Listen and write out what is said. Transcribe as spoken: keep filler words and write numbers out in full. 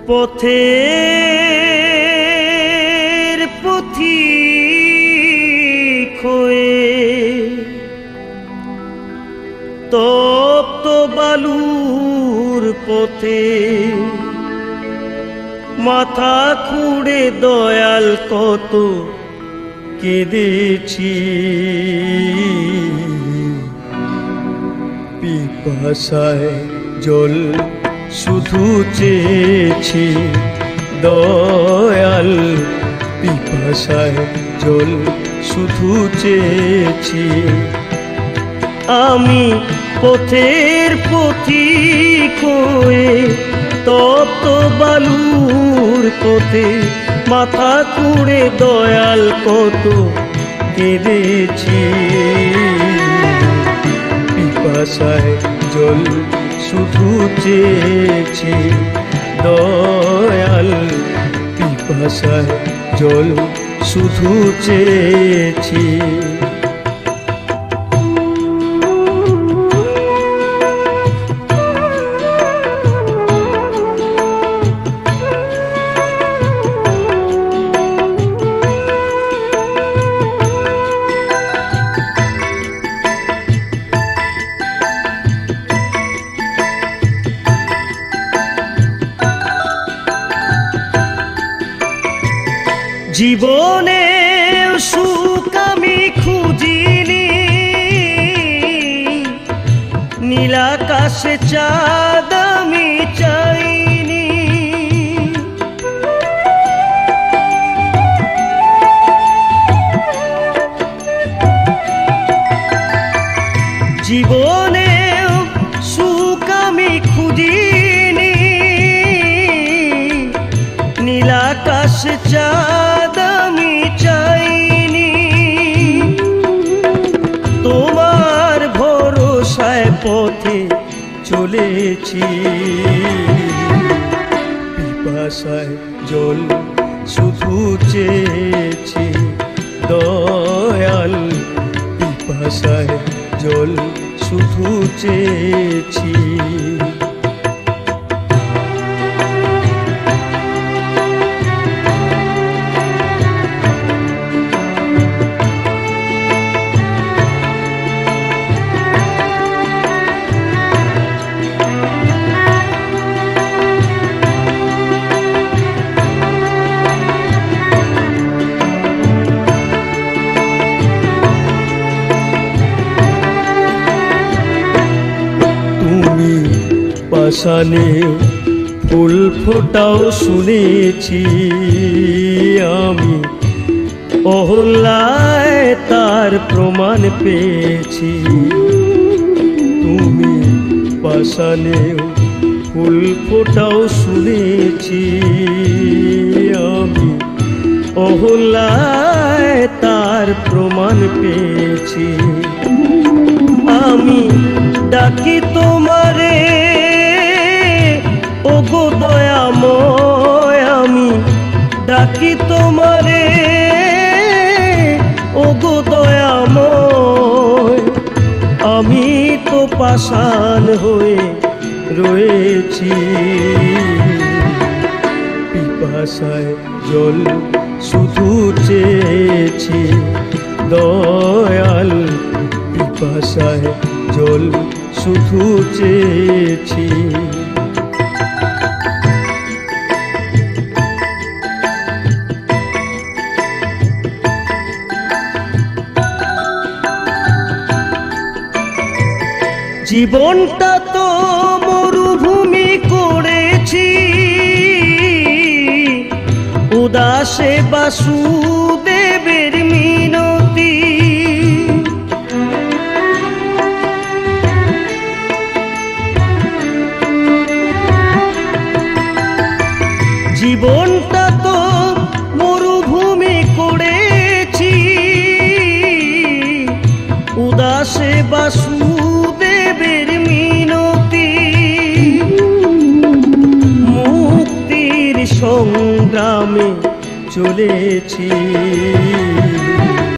পথের পথিক হয়ে তপ্ত বালুর পথে মাথা খুঁড়ে দয়াল কত কেঁদেছি। পিপাসায় জল শুধু চেয়েছি দয়াল, পিপাসায় জল শুধু চেয়েছি। আমি পথের পথিক হয়ে তপ্ত বালুর পথে মাথা খুঁড়ে দয়াল কত কেঁদেছি। পিপাসায় জল শুধু চেয়েছি দয়াল, পিপাসায় জল শুধু চেয়েছি। জীবনে সুখ আমি খুঁজিনি, নীলাকাশে চাঁদ আমি চাইনি। জীবনে সুখ আমি খুঁজিনি, নীলাকাশে চাঁদ আমি চাইনি। তোমার ভরসায় পথে চলেছি, পিপাসায় জল শুধু চেয়েছি দয়াল, পিপাসায় জল শুধু চেয়েছি। পাষাণে ফুল ফোটাও শুনেছি আমি, অহল্যায় তার প্রমাণ পেয়েছি। তুমি পাষাণে ফুল ফোটাও শুনেছি আমি, অহল্যায় তার প্রমাণ পেয়েছি। আমি ডাকি তোমারে ওগো দয়াময়, আমি ডাকি তোমারে ওগো দয়াময়। আমি তো পাষাণ হয়ে রয়েছি, পিপাসায় জল শুধু চেয়েছি দয়াল, পিপাসায় জল শুধু চেয়েছি। জীবনটা তো মরুভূমি করেছি, উদাসে বাসুদেবের মিনতি। জীবনটা তো মরুভূমি করেছি, উদাসে বাসুদেবের মিনতি। মুক্তির সংগ্রামে চলেছি।